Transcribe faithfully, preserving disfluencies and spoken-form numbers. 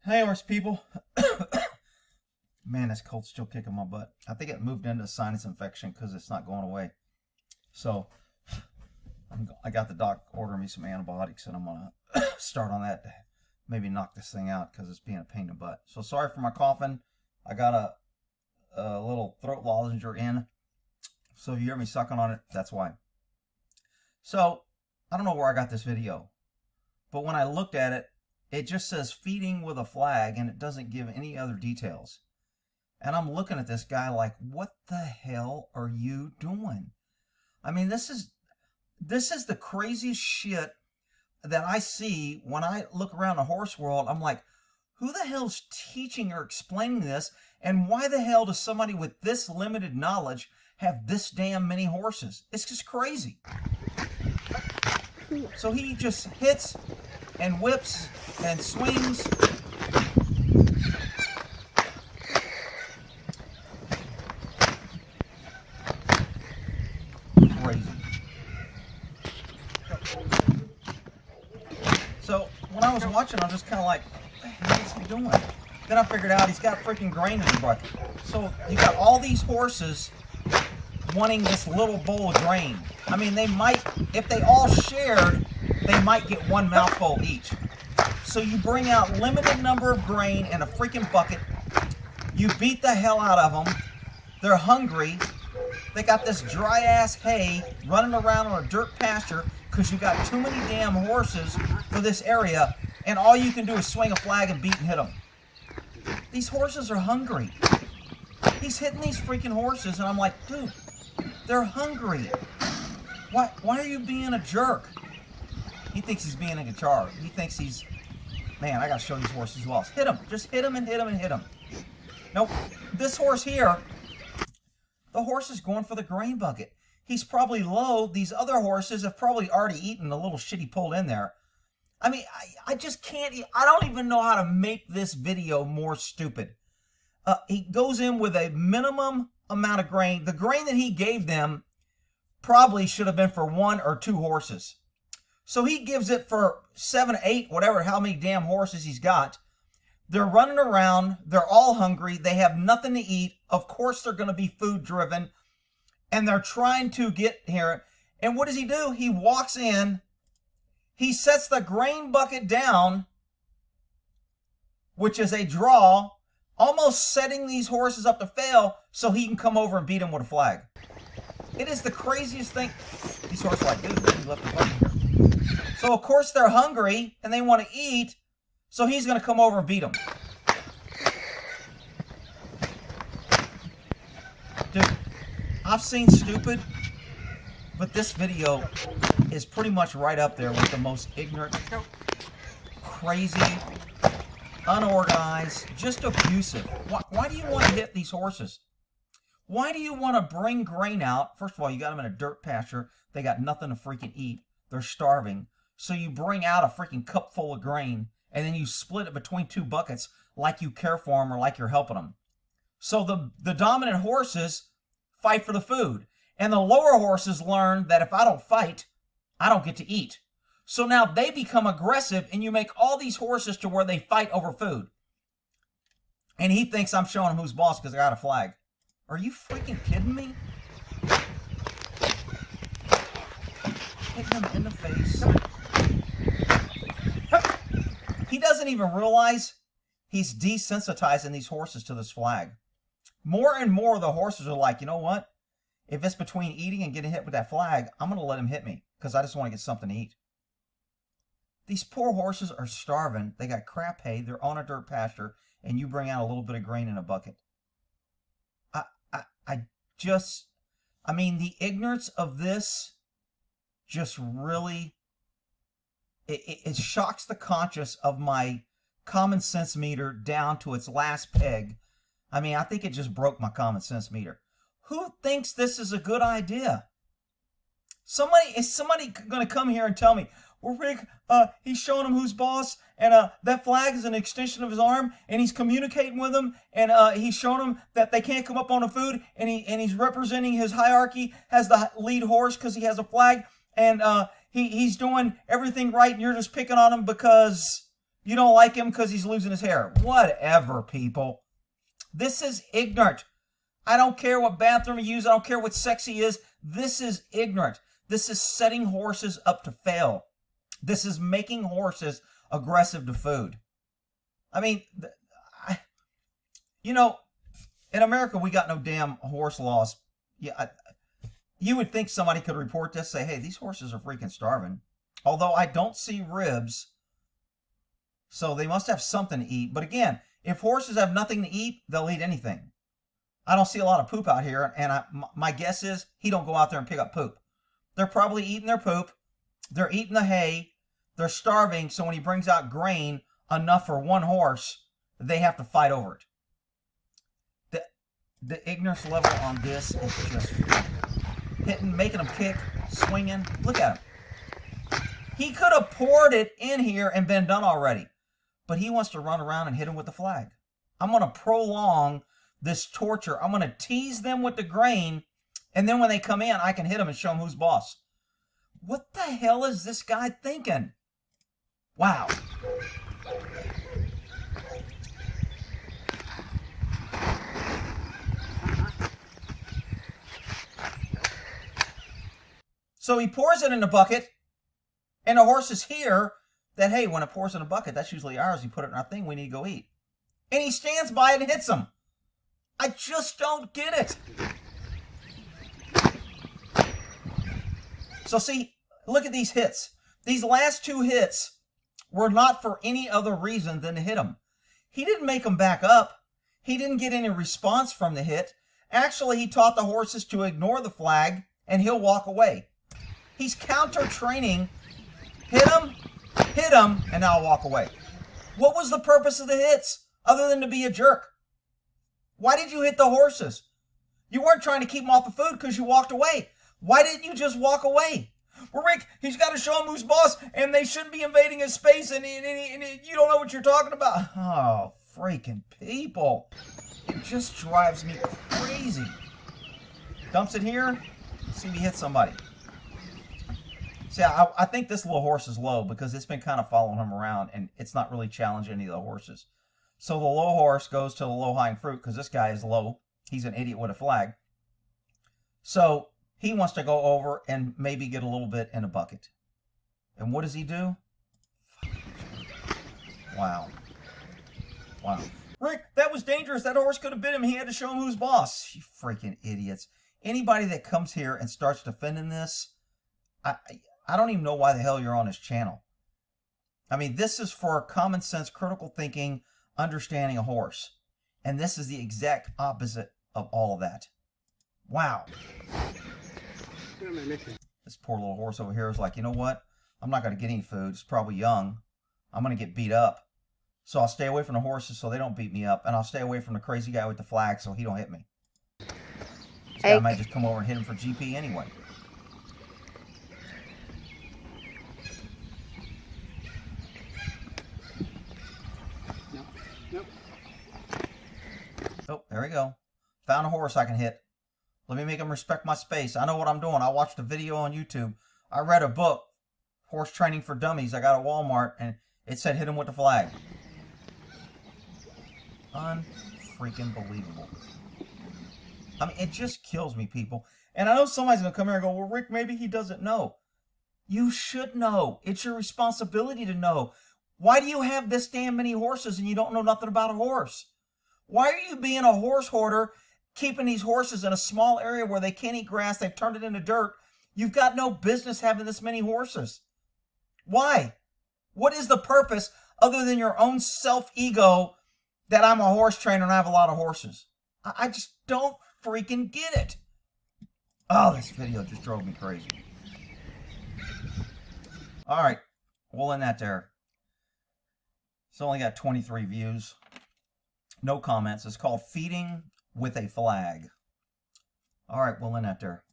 Hey, horse people. Man, this cold's still kicking my butt. I think it moved into a sinus infection because it's not going away. So, I'm, I got the doc ordering me some antibiotics, and I'm going to start on that to maybe knock this thing out because it's being a pain in the butt. So, sorry for my coughing. I got a, a little throat lozenger in. So, if you hear me sucking on it, that's why. So, I don't know where I got this video. But when I looked at it, it just says feeding with a flag, and it doesn't give any other details. And I'm looking at this guy like, what the hell are you doing? I mean, this is this is the craziest shit that I see when I look around the horse world. I'm like, who the hell's teaching or explaining this? And why the hell does somebody with this limited knowledge have this damn many horses? It's just crazy. So he just hits and whips and swings. Crazy. So when I was watching, I'm just kind of like, what the hell is he doing? Then I figured out he's got freaking grain in the bucket. So you got all these horses wanting this little bowl of grain. I mean, they might, if they all shared, they might get one mouthful each. So you bring out limited number of grain in a freaking bucket. You beat the hell out of them. They're hungry. They got this dry ass hay running around on a dirt pasture because you got too many damn horses for this area, and all you can do is swing a flag and beat and hit them. These horses are hungry. He's hitting these freaking horses, and I'm like, dude, they're hungry. Why, why are you being a jerk? He thinks he's being a guitar. He thinks he's, man, I gotta show these horses who else. Hit him. Just hit him and hit him and hit him. Nope. This horse here, the horse is going for the grain bucket. He's probably low. These other horses have probably already eaten the little shit he pulled in there. I mean, I, I just can't, I don't even know how to make this video more stupid. Uh, he goes in with a minimum amount of grain. The grain that he gave them probably should have been for one or two horses. So he gives it for seven, eight, whatever, how many damn horses he's got. They're running around. They're all hungry. They have nothing to eat. Of course, they're going to be food driven. And they're trying to get here. And what does he do? He walks in. He sets the grain bucket down, which is a draw, almost setting these horses up to fail so he can come over and beat them with a flag. It is the craziest thing. These horses are like, dude, he left the bucket here. So, of course, they're hungry, and they want to eat, so he's going to come over and beat them. Dude, I've seen stupid, but this video is pretty much right up there with the most ignorant, crazy, unorganized, just abusive. Why, why do you want to hit these horses? Why do you want to bring grain out? First of all, you got them in a dirt pasture. They got nothing to freaking eat. They're starving. So you bring out a freaking cup full of grain, and then you split it between two buckets like you care for them or like you're helping them. So the, the dominant horses fight for the food. And the lower horses learn that if I don't fight, I don't get to eat. So now they become aggressive, and you make all these horses to where they fight over food. And he thinks I'm showing him who's boss because I got a flag. Are you freaking kidding me? Hitting him in the face. He doesn't even realize he's desensitizing these horses to this flag. More and more of the horses are like, you know what? If it's between eating and getting hit with that flag, I'm going to let him hit me because I just want to get something to eat. These poor horses are starving. They got crap hay. They're on a dirt pasture, and you bring out a little bit of grain in a bucket. I, I, I just, I mean, the ignorance of this just really, it, it, it shocks the conscience of my common sense meter down to its last peg. I mean, I think it just broke my common sense meter. Who thinks this is a good idea? Somebody, is somebody going to come here and tell me, well, Rick, uh, he's showing him who's boss, and uh, that flag is an extension of his arm, and he's communicating with them, and uh, he's showing them that they can't come up on the food, and he and he's representing his hierarchy as the lead horse because he has a flag, and uh, he he's doing everything right, and you're just picking on him because You don't like him because he's losing his hair. Whatever, people. This is ignorant. I don't care what bathroom you use. I don't care what sex he is. This is ignorant. This is setting horses up to fail. This is making horses aggressive to food. I mean, I, you know, in America, we got no damn horse laws. Yeah, I, you would think somebody could report this, say, hey, these horses are freaking starving. Although I don't see ribs, so they must have something to eat. But again, if horses have nothing to eat, they'll eat anything. I don't see a lot of poop out here, and I, my guess is he don't go out there and pick up poop. They're probably eating their poop. They're eating the hay. They're starving, so when he brings out grain enough for one horse, they have to fight over it. The, the ignorance level on this is just hitting, making them kick, swinging. Look at him. He could have poured it in here and been done already, but he wants to run around and hit him with the flag. I'm going to prolong this torture. I'm going to tease them with the grain, and then when they come in, I can hit them and show them who's boss. What the hell is this guy thinking? Wow. So he pours it in the bucket, and the horse is here that, hey, when it pours in a bucket, that's usually ours. You put it in our thing, we need to go eat. And he stands by it and hits him. I just don't get it. So see, look at these hits. These last two hits were not for any other reason than to hit him. He didn't make them back up. He didn't get any response from the hit. Actually, he taught the horses to ignore the flag, and he'll walk away. He's counter-training. Hit him, hit him, and now I'll walk away. What was the purpose of the hits other than to be a jerk? Why did you hit the horses? You weren't trying to keep them off the food because you walked away. Why didn't you just walk away? Well, Rick, he's got to show him who's boss, and they shouldn't be invading his space, and, and, and, and you don't know what you're talking about. Oh, freaking people. It just drives me crazy. Dumps it here. See if he hits somebody. See, I, I think this little horse is low because it's been kind of following him around, and it's not really challenging any of the horses. So the low horse goes to the low-hanging fruit because this guy is low. He's an idiot with a flag. So he wants to go over and maybe get a little bit in a bucket. And what does he do? Wow. Wow. Rick, that was dangerous. That horse could have bit him. He had to show him who's boss. You freaking idiots. Anybody that comes here and starts defending this, I, I don't even know why the hell you're on this channel. I mean, this is for common sense, critical thinking, understanding a horse. And this is the exact opposite of all of that. Wow. This poor little horse over here is like, you know what? I'm not going to get any food. It's probably young. I'm going to get beat up. So I'll stay away from the horses so they don't beat me up. And I'll stay away from the crazy guy with the flag so he don't hit me. This guy might just come over and hit him for G P anyway. No. Nope. Oh, there we go. Found a horse I can hit. Let me make him respect my space. I know what I'm doing. I watched a video on YouTube. I read a book, Horse Training for Dummies. I got at Walmart, and it said hit him with the flag. Unfreaking believable. I mean, it just kills me, people. And I know somebody's going to come here and go, well, Rick, maybe he doesn't know. You should know. It's your responsibility to know. Why do you have this damn many horses and you don't know nothing about a horse? Why are you being a horse hoarder, keeping these horses in a small area where they can't eat grass, they've turned it into dirt? You've got no business having this many horses. Why? What is the purpose other than your own self-ego that I'm a horse trainer and I have a lot of horses? I, I just don't freaking get it. Oh, this video just drove me crazy. All right, we'll end that there. It's only got twenty-three views. No comments. It's called Feeding with a Flag. All right, we'll end that there.